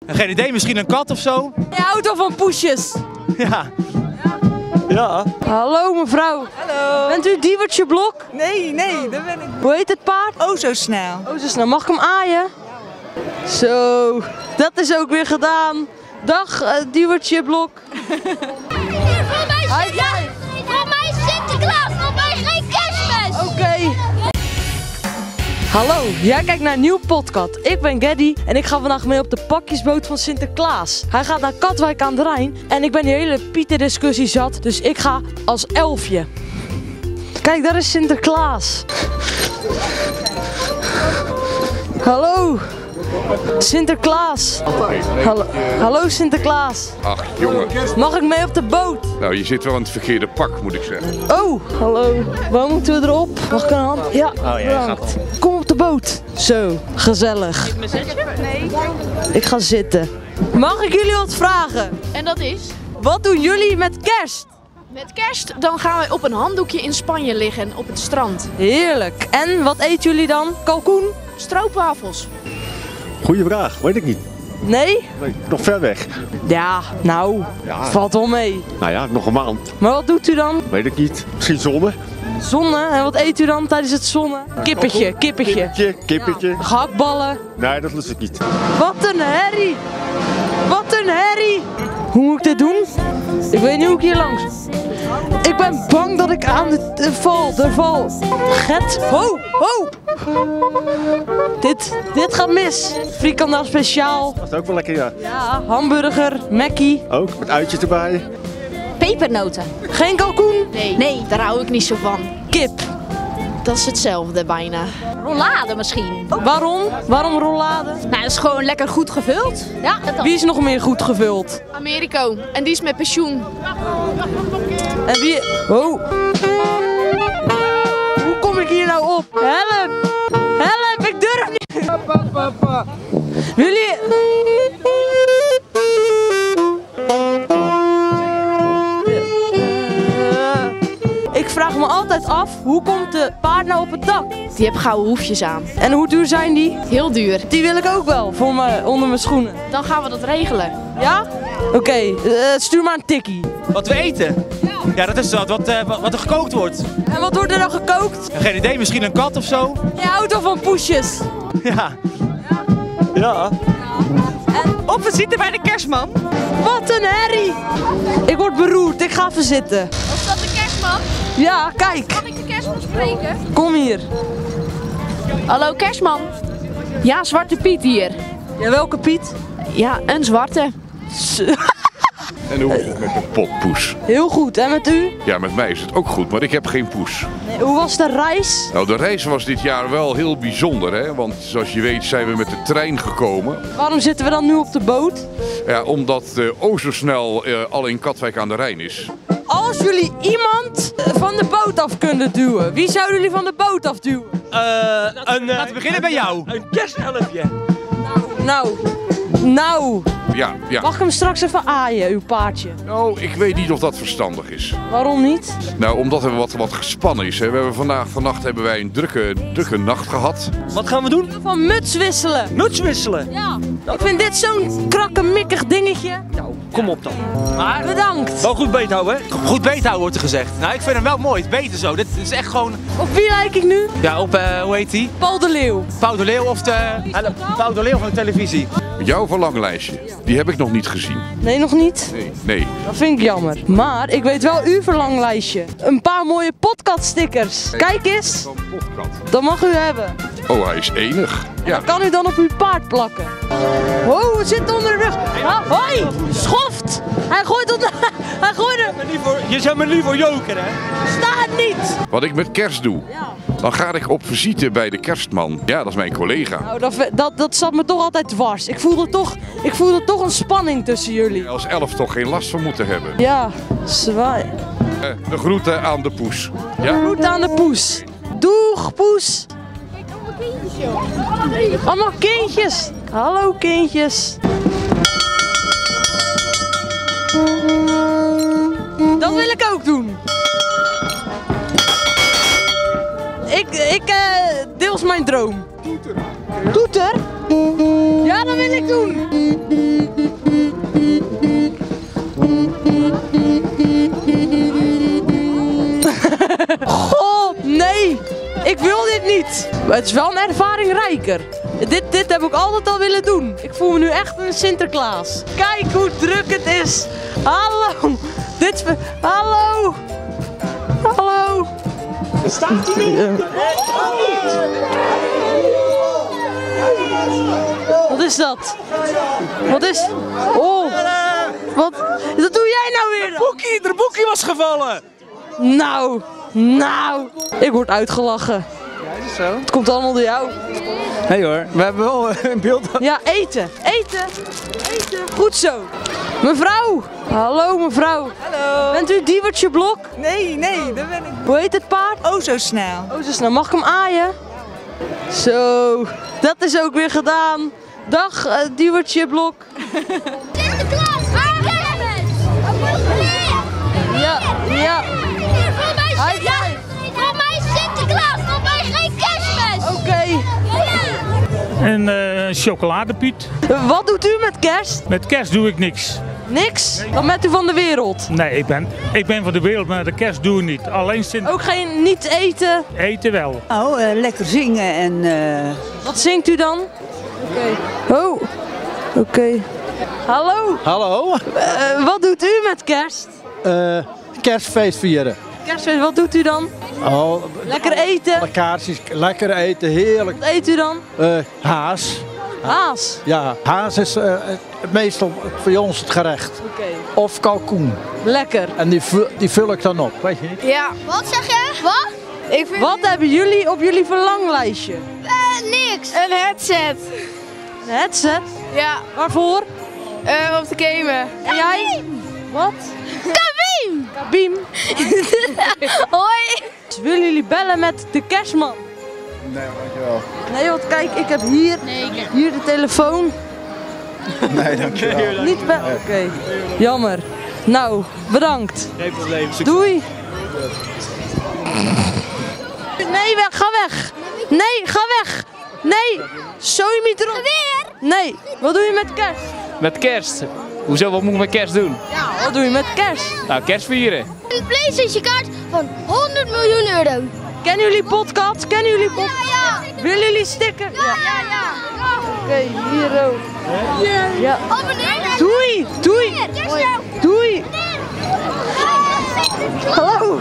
Geen idee, misschien een kat of zo? Je houdt wel van poesjes. Ja. Ja. Hallo mevrouw. Hallo. Bent u Diewertje Blok? Nee, dat ben ik. Hoe heet het paard? Oh, zo snel. Oh, zo snel. Mag ik hem aaien? Zo, dat is ook weer gedaan. Dag Diewertje Blok. Voor mij is Sinterklaas, voor mij geen kerstmis. Oké. Hallo, jij kijkt naar een nieuw podcast. Ik ben Geddy en ik ga vandaag mee op de pakjesboot van Sinterklaas. Hij gaat naar Katwijk aan de Rijn en ik ben die hele Pieter-discussie zat, dus ik ga als elfje. Kijk, daar is Sinterklaas. Hallo. Sinterklaas. Hallo Sinterklaas. Ach, jongen. Mag ik mee op de boot? Nou, je zit wel in het verkeerde pak, moet ik zeggen. Oh, hallo. Waar moeten we erop? Mag ik een hand? Ja, bedankt. Kom op de boot. Zo, gezellig. Nee. Ik ga zitten. Mag ik jullie wat vragen? En dat is? Wat doen jullie met kerst? Met kerst dan gaan we op een handdoekje in Spanje liggen op het strand. Heerlijk. En wat eten jullie dan? Kalkoen? Stroopwafels. Goeie vraag, weet ik niet. Nee? Nee, nog ver weg. Ja, nou, valt wel mee. Nou ja, nog een maand. Maar wat doet u dan? Weet ik niet. Misschien zonne. Zonnen? En wat eet u dan tijdens het zonnen? Kippetje. Kippetje. Ja. Gehaktballen. Nee, dat lust ik niet. Wat een herrie! Wat een herrie! Hoe moet ik dit doen? Ik weet niet hoe ik hier langs. Ik ben bang dat ik aan de val. Get. Ho! Dit gaat mis. Frikandel speciaal. Dat is ook wel lekker, ja. Ja, hamburger, Mackie. Ook, met uitjes erbij. Pepernoten. Geen kalkoen. Nee, daar hou ik niet zo van. Kip. Dat is hetzelfde bijna. Rollade misschien. Waarom? Waarom rollade? Nou, dat is gewoon lekker goed gevuld. Ja, Wie is nog meer goed gevuld? Americo. En die is met pensioen. En wie... Oh. Hoe kom ik hier nou op? Help! Help, ik durf niet! Jullie... Ik vraag me altijd af, hoe komt de paard nou op het dak? Die heeft gouden hoefjes aan. En hoe duur zijn die? Heel duur. Die wil ik ook wel, voor onder mijn schoenen. Dan gaan we dat regelen. Ja? Oké, stuur maar een tikkie. Wat we eten? Ja, dat is wat er gekookt wordt. En wat wordt er dan gekookt? Geen idee, misschien een kat of zo? Je houdt wel van poesjes. Ja. Ja. Op visite bij de kerstman. Wat een herrie! Ik word beroerd, ik ga even zitten. Is dat de kerstman? Ja, kijk. Kan ik de kerstman spreken? Kom hier. Hallo kerstman. Ja, Zwarte Piet hier. Ja, welke Piet? Ja, een zwarte. En hoe is het met de poppoes? Heel goed, en met u? Ja, met mij is het ook goed, maar ik heb geen poes. Nee, hoe was de reis? Nou, de reis was dit jaar wel heel bijzonder, hè? Want zoals je weet zijn we met de trein gekomen. Waarom zitten we dan nu op de boot? Ja, omdat zo snel al in Katwijk aan de Rijn is. Als jullie iemand van de boot af kunnen duwen, wie zouden jullie van de boot afduwen? Laten we beginnen bij jou. Een kerstelfje. Nou. Ja. Mag ik hem straks even aaien, uw paardje? Nou, ik weet niet of dat verstandig is. Waarom niet? Nou, omdat er wat gespannen is. Hè. We hebben vannacht hebben wij een drukke nacht gehad. Wat gaan we doen? Van muts wisselen. Muts wisselen. Ja. Ik vind dit zo'n krakkemikkig dingetje. Nou, kom op dan. Maar Bedankt. Wel goed beet houden, hè? goed beethouden wordt er gezegd. Nou, ik vind hem wel mooi. Het beter zo. Dit is echt gewoon... Op wie lijk ik nu? Ja, op, hoe heet die? Paul de Leeuw. Pauw de Leeuw of Pauw de Leeuw van de televisie. Jouw verlanglijstje, die heb ik nog niet gezien. Nee, nog niet. Nee. Dat vind ik jammer. Maar ik weet wel uw verlanglijstje. Een paar mooie podcaststickers. Kijk eens. Zo'n podcast. Dat mag u hebben. Oh, hij is enig. Ja. Dat kan u dan op uw paard plakken. Oh, het zit onder de rug. Hoi, schoft. Hij gooit onder... Hij gooit er... Je zet me nu voor joker, hè? Staat niet. Wat ik met kerst doe, dan ga ik op visite bij de kerstman. Ja, dat is mijn collega. Nou, dat zat me toch altijd dwars. Ik voelde toch een spanning tussen jullie. Als elf toch geen last van moeten hebben. Ja, zwaai. De groeten aan de poes. Ja? Groet aan de poes. Doeg, poes. Allemaal kindjes. Hallo, kindjes. Dat wil ik ook doen. Ik deels mijn droom. Toeter? Ja, dat wil ik doen. Maar het is wel een ervaring rijker. Dit heb ik altijd al willen doen. Ik voel me nu echt een Sinterklaas. Kijk hoe druk het is. Hallo. Hallo. Hallo. Staat hij niet? Wat is dat? Wat is... Oh. Wat doe jij nou weer dan? De boekie was gevallen. Nou. Ik word uitgelachen. Ja, is zo. Het komt allemaal door jou. Nee hoor, we hebben wel een beeld. Ja, eten. Goed zo. Mevrouw. Hallo mevrouw. Hallo. Bent u Diewertje Blok? Nee, dat ben ik. Hoe heet het paard? Oh, zo snel. Oh, zo snel. Mag ik hem aaien? Zo. Dat is ook weer gedaan. Dag Diewertje Blok. Sinterklaas, kerstmis! Ja. Voor mij Sinterklaas, voor mij geen kerstmis! Oké. En chocoladepiet. Wat doet u met kerst? Met kerst doe ik niks. Niks? Dan bent u van de wereld. Nee, ik ben van de wereld, maar de kerst doe ik niet. Alleen Ook geen niet eten? eten wel. Oh, lekker zingen en... Wat zingt u dan? Oké. Hallo. Hallo, Wat doet u met kerst? kerstfeest vieren. Kerstfeest, wat doet u dan? Oh, Lekker eten. alle kaarsjes, lekker eten, heerlijk. Wat eet u dan? Haas. Haas. Ja, haas is meestal voor ons het gerecht. Oké. Of kalkoen. Lekker. En die vul ik dan op, weet je niet? Ja. Wat zeg je? Wat? Wat hebben jullie op jullie verlanglijstje? Niks. Een headset. Een headset? Ja. Waarvoor? Op de gamen. En jij? Wat? Kabiem! Kabiem. Hoi! Willen jullie bellen met de kerstman? Nee, dankjewel. Nee, want kijk, ik heb hier de telefoon. Nee, dankjewel. Niet bellen? Oké. Jammer. Nou, bedankt. Geen probleem. Doei. Nee, ga weg. Nee, ga weg. Nee, zooi me erop. Nee, wat doe je met kerst? Met kerst? Hoezo, wat moet ik met kerst doen? Ja, wat doe je met kerst? Nou, kerst vieren. Een PlayStation kaart van 100 miljoen euro. Kennen jullie podcast? Ja. Willen jullie sticker? Ja. Oké, hier ook. Ja. Abonneer. Doei. Hallo.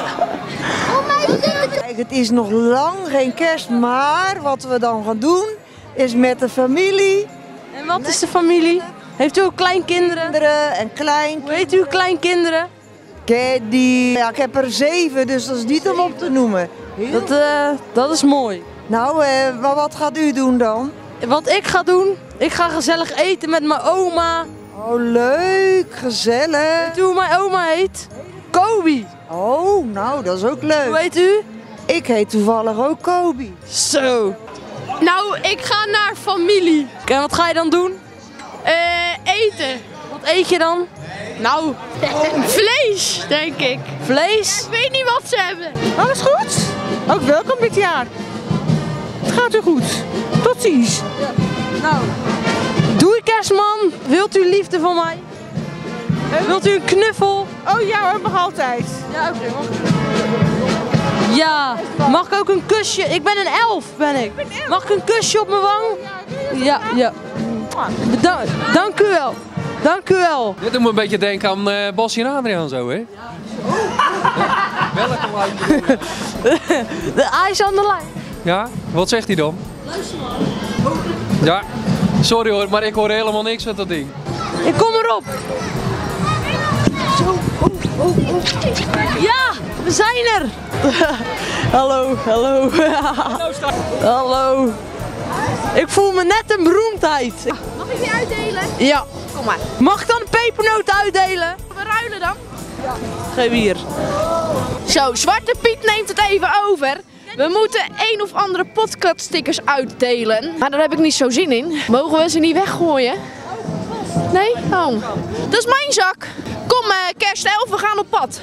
Kijk, het is nog lang geen kerst, maar wat we dan gaan doen is met de familie, En wat is de familie? Heeft u ook kleinkinderen? kinderen en klein. Hoe heet uw kleinkinderen? Caddy. Ja, ik heb er 7, dus dat is niet om op te noemen. Dat is mooi. Nou, maar wat gaat u doen dan? Wat ik ga doen? Ik ga gezellig eten met mijn oma. Oh, leuk, gezellig. Weet u hoe mijn oma heet? Kobi. Oh, nou, dat is ook Hoe leuk. heet u? Ik heet toevallig ook Kobi. Zo. Nou, ik ga naar familie. En wat ga je dan doen? Eten. Wat eet je dan? Nou, vlees, denk ik. Vlees? Ik weet niet wat ze hebben. Alles goed? Ook welkom dit jaar. Het gaat u goed. Tot ziens. Nou. Doei kerstman. Wilt u liefde van mij? Wilt u een knuffel? Oh ja hoor, mag altijd. Ja, oké. Ja, mag ik ook een kusje? Ik ben een elf, ben ik. Mag ik een kusje op mijn wang? Ja. Dank u wel. Dank u wel. Dit doet me een beetje denken aan Bosje en Adriaan zo, hè? Welke lijn? De ijs aan de lijn. Ja, wat zegt hij dan? Ja, sorry hoor, maar ik hoor helemaal niks met dat ding. Ik kom erop. Zo. Ja, we zijn er. Hallo. Hallo. Ik voel me net een beroemdheid. Mag ik die uitdelen? Ja. Kom maar. Mag ik dan een pepernoot uitdelen? We ruilen dan. Geef hier. Zo, Zwarte Piet neemt het even over. We moeten een of andere podcaststickers uitdelen. Maar daar heb ik niet zo zin in. Mogen we ze niet weggooien? Nee? Oh. Dat is mijn zak. Kom, kerstelf, we gaan op pad.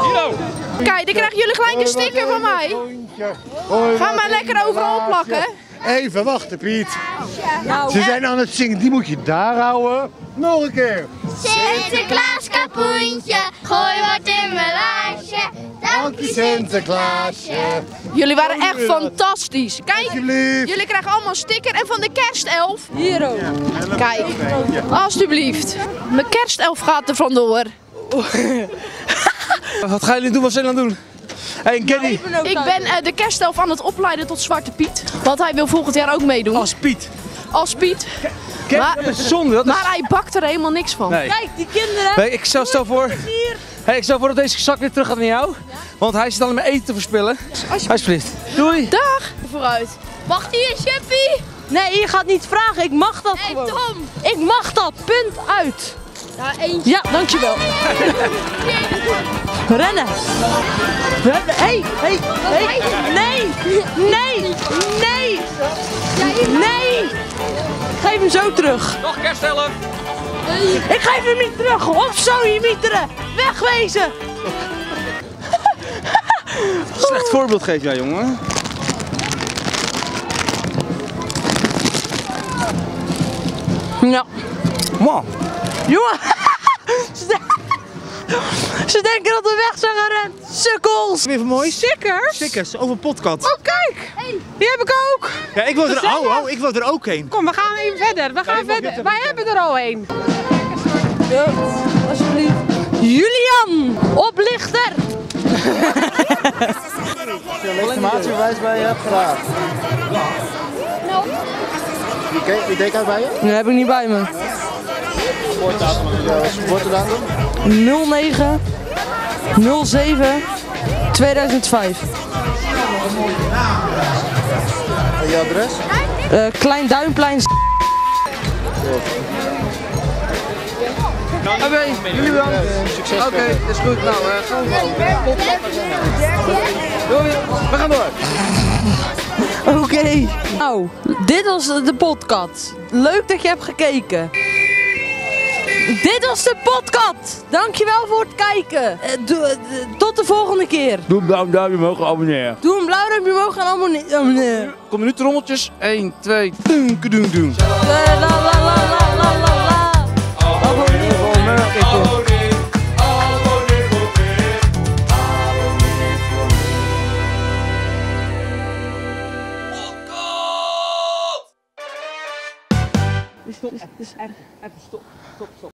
Kijk, dan krijgen jullie gelijk een sticker van mij. Ga maar lekker overal plakken. Even wachten, Piet. Ze zijn aan het zingen, die moet je daar houden. Nog een keer. Sinterklaas kapoentje, gooi wat in mijn laarsje. Dank je Sinterklaasje. Jullie waren echt fantastisch. Kijk, Alsjeblieft. jullie krijgen allemaal een sticker en van de kerstelf. Hier ook. Kijk, alsjeblieft. Mijn kerstelf gaat er vandoor. Wat gaan jullie doen? Wat zijn jullie aan het doen? Hey, Kenny. Ik ben de kerstelf aan het opleiden tot Zwarte Piet. Want hij wil volgend jaar ook meedoen. Als Piet. Als Piet. Kijk, dat is zonde. Dat is... Maar hij bakt er helemaal niks van. Nee. Kijk, die kinderen. Nee, ik stel voor... Hey, ik stel voor dat deze zak weer terug gaat naar jou. Want hij zit al met eten te verspillen. Alsjeblieft. Doei. Dag. Vooruit. Wacht hier, Chippy. Nee, je gaat niet vragen. Ik mag dat gewoon. Tom. Ik mag dat. Punt uit. Ja, eentje. Ja, dankjewel. Rennen. Rennen. Hey. Nee. Nee. Nee. Nee. Geef hem zo terug. Nog kerstelf. Ik geef hem niet terug. Of zo, je mieteren. Wegwezen. Slecht voorbeeld geef jij, jongen. Ja. Man. Jongen. Ze denken dat we weg zijn gerend. Sukkels. Even mooi. Stickers. Stickers over podcast. Oh, kijk. Die heb ik ook. Ja, ik wil er ook heen. Kom, we gaan even verder. We gaan verder. Wij hebben er al een. Ja, alsjeblieft. Julian, oplichter. Je legitimatiebewijs bij je hebt geraakt. Wie deed dat bij je? Dat heb ik niet bij me. Geboortedatum? 09 07 2005. En je adres? Klein Duinplein. Oké, jullie bedankt. Succes. Oké, is goed. Nou, gaan we gewoon. Doei. We gaan door. Oké. Nou, dit was de podcast. Leuk dat je hebt gekeken. Dit was de podcast. Dankjewel voor het kijken. Tot de volgende keer. Doe een blauw duimpje omhoog en abonneer. Doe een blauw duimpje omhoog en abonneer. Kom nu trommeltjes. 1, 2, doen, doen, doen. La la la la la la la. Abonneer voor me. Stop. Even stop.